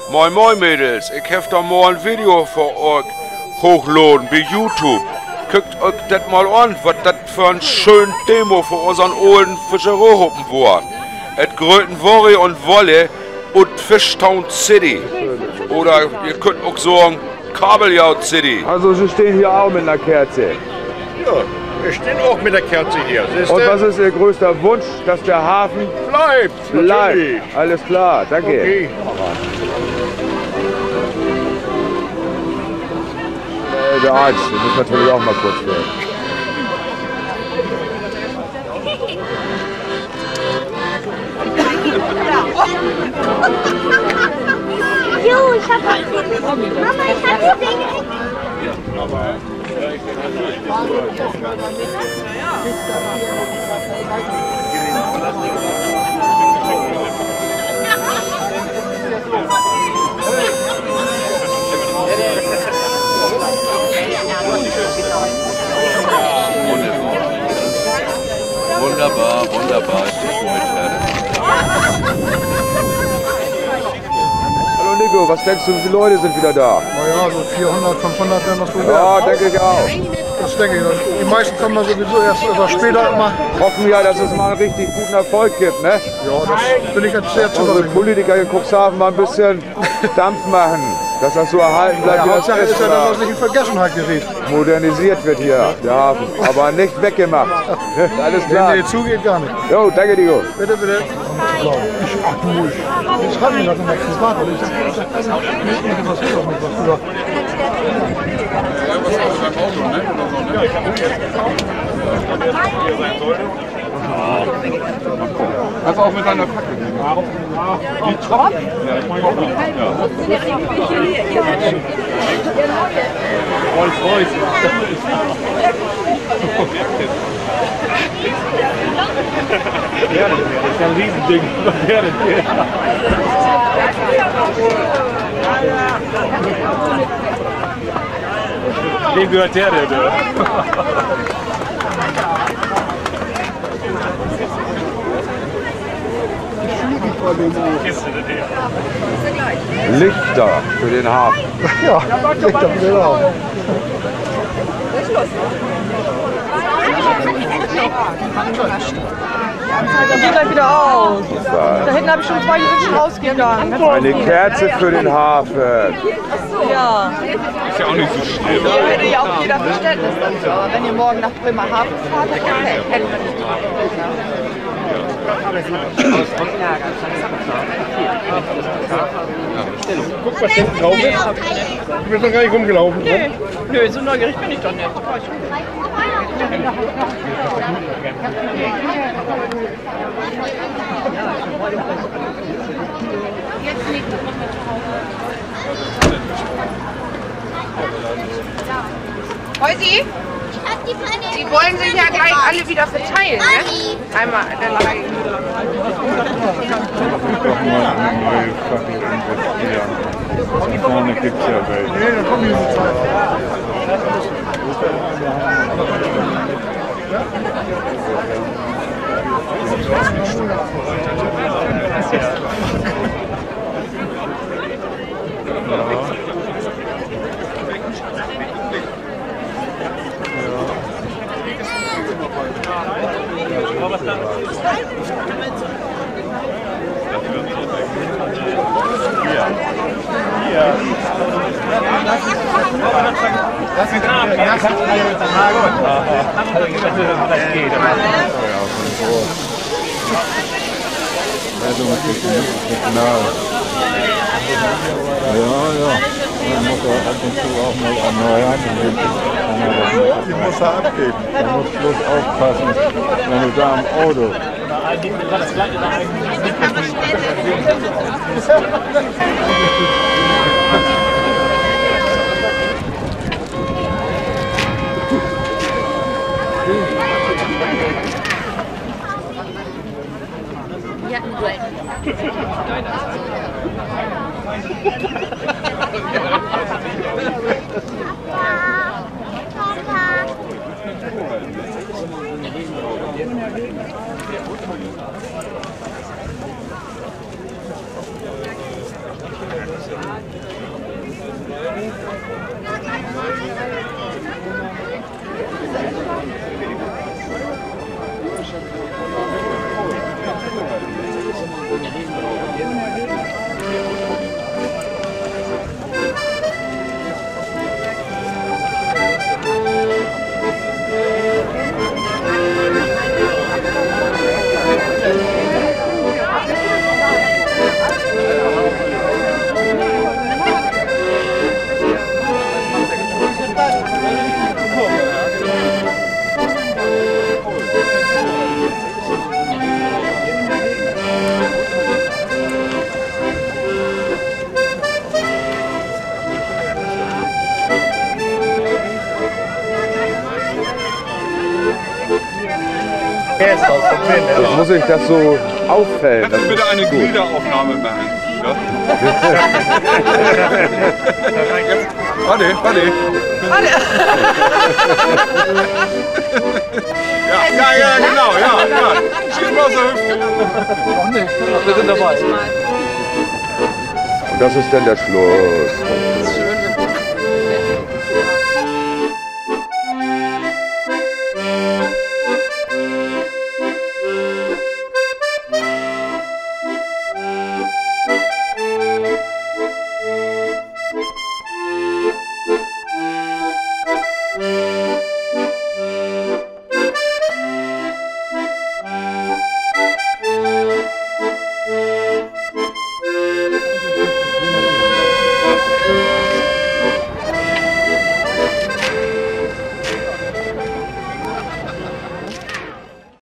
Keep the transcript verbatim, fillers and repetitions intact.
Moin moin Mädels, ich hef da mal ein Video für euch hochladen bei YouTube. Guckt euch das mal an, was das für ein schön Demo für unseren alten Fischereihuppen war. Et gröten Worry und Wolle und Fishtown City. Oder ihr könnt auch sagen, Kabeljau City. Also Sie stehen hier auch mit einer Kerze. Ja, wir stehen auch mit der Kerze hier. Siehste? Und was ist Ihr größter Wunsch, dass der Hafen bleibt? bleibt? Natürlich. Alles klar, danke. Okay. Äh, der Arzt, den müssen wir natürlich auch mal kurz hören. Jo, ich hab was. Mama, ich hab die Dinge. Wunderbar, wunderbar, ich bin mit Hallo Nico, was denkst du, wie viele Leute sind wieder da? Na ja, so vierhundert, fünfhundert werden das wohl werden. Ja, denke ich auch. Das denke ich. Die meisten kommen dann sowieso erst etwas später immer. Hoffen ja, dass es mal einen richtig guten Erfolg gibt, ne? Ja, das bin ich jetzt sehr Unsere zuversichtlich. Politiker in Cuxhaven mal ein bisschen Dampf machen, dass das so erhalten bleibt, Ja, wie Hauptsache es ist ja, dass das nicht in Vergessenheit gerät. modernisiert wird hier, der Hafen. Aber nicht weggemacht. Alles klar. Nee, nee, zugeht gar nicht. Jo, danke Nico. Bitte, bitte. Ach du, ich schreibe mir das nochmal privat. Ich sag, was ist doch nicht, was du da... Was auch mit deiner Packe. Die Top? Ja, ich meine auch. Rolls Royce. Das ist ein Riesending. Wem gehört der denn? Lichter für den Hafen. Ja, Lichter für den Hafen. Geht gleich wieder aus. Da hinten habe ich schon zwei Minuten rausgegangen. Eine Kerze für den Hafen. Ja. Ist ja auch nicht so schlimm. Hier hätte ja auch jeder Verständnis dafür. Aber wenn ihr morgen nach Bremerhaven fahrt, dann hätten wir nicht. Guck, was hinten drauf ist. Du bist noch gar nicht rumgelaufen. Nö, nö, so neugierig bin ich doch nicht. Heusi, die wollen sich ja gleich alle wieder verteilen, ne? Einmal der Reihe. Doch mal in neue Sachen investieren. Vorne gibt es ja welche. Nee, dann kommen die in die Zeit. Ja, ja. Man muss ja ab und zu auch mal erneuern. Die muss er abgeben. Man muss bloß aufpassen, wenn du da am Auto. Wir hatten Duell. Jetzt muss ich das so auffällen. Kannst du bitte eine Gliederaufnahme machen? Ja? Warte, warte. Ja, ja, ja, genau, ja, ja. Schieß mal aus der Hüfte. Wir sind dabei. Und das ist dann der Schluss.